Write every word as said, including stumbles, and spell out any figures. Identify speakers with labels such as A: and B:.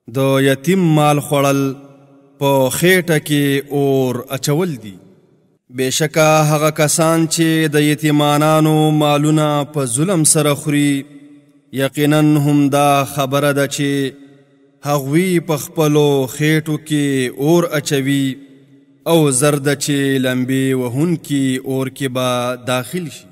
A: د یتیم مال خوړل په خېټه کې اور اچول دي. بېشکه هغه کسان چې د یتیمانانو مالونه په ظلم سره خوري، یقینا هم دا خبره ده چې هغوی په خپلو خېټو کې اور اچوي او زر ده چې لمبې وهونکي اور کې به داخل شي.